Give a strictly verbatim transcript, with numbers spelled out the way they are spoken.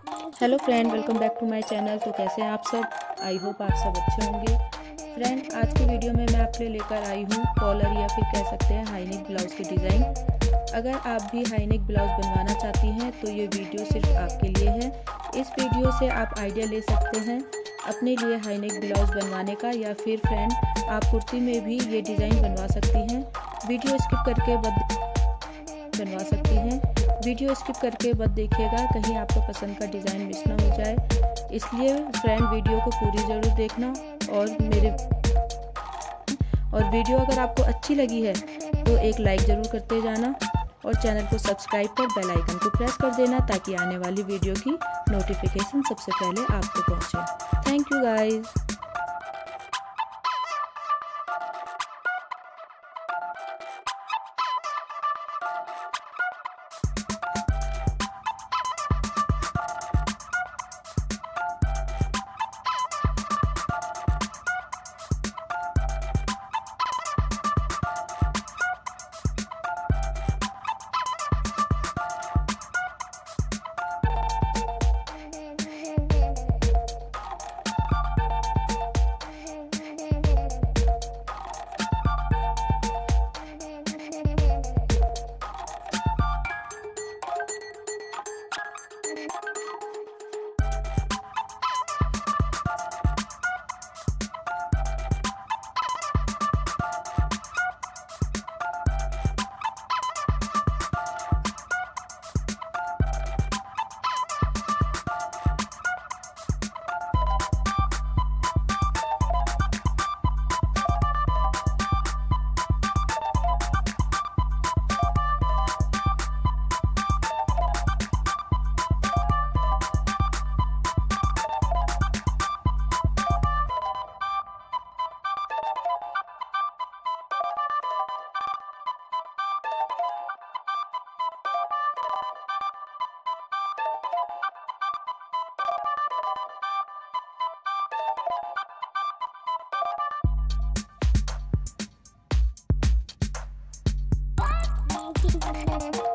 Hello friend, welcome back to my channel. तो कैसे हैं आप सब? आई होप आप सब अच्छे होंगे। फ्रेंड, आज की वीडियो में मैं आपके लिए लेकर आई हूँ कॉलर या फिर कह सकते हैं हाई नेक ब्लाउज़ की डिज़ाइन। अगर आप भी हाई नेक ब्लाउज़ बनवाना चाहती हैं तो ये वीडियो सिर्फ आपके लिए है। इस वीडियो से आप आइडिया ले सकते हैं अपने लिए हाई नेक ब्लाउज़ बनवाने का, या फिर फ्रेंड आप कुर्ती में भी ये डिज़ाइन बनवा सकती हैं। वीडियो स्किप करके बद बनवा सकती हैं। वीडियो स्किप करके मत देखिएगा, कहीं आपको पसंद का डिज़ाइन मिस ना हो जाए। इसलिए फ्रेंड वीडियो को पूरी ज़रूर देखना। और मेरे और वीडियो अगर आपको अच्छी लगी है तो एक लाइक ज़रूर करते जाना और चैनल को सब्सक्राइब कर बेल आइकन को प्रेस कर देना, ताकि आने वाली वीडियो की नोटिफिकेशन सबसे पहले आप तक पहुँचे। Thank you guys. Thank you.